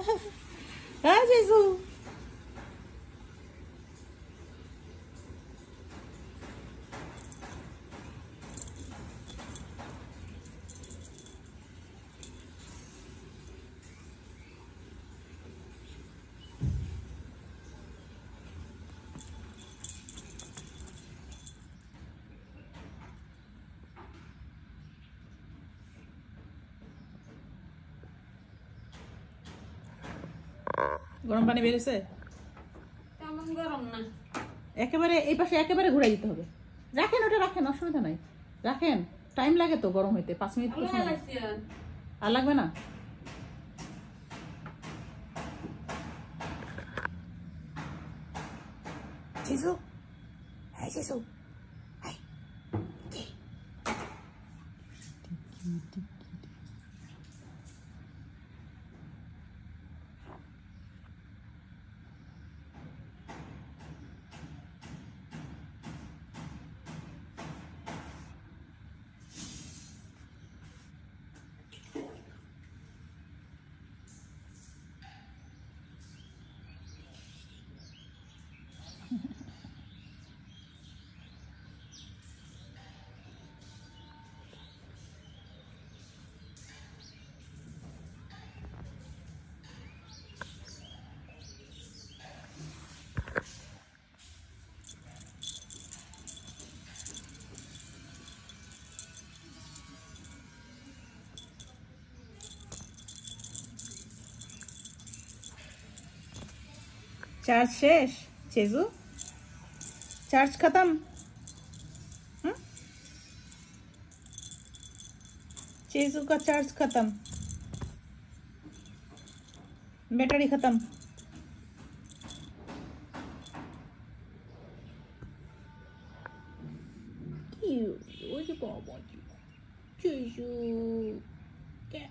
হ্যাঁ জেসু গরম পানি বেরিয়েছে তেমন গরম না একেবারে এই পাশে একেবারে ঘুরাই দিতে হবে রাখেন ওটা রাখেন অসুবিধা নাই রাখেন টাইম লাগে তো গরম হইতে 5 মিনিট আর লাগবে না জেসু হ্যাঁ জেসু चार्ज शेष चेजू चार्ज खत्म चेजू का चार्ज खत्म बैटरी खत्म चेजू क्या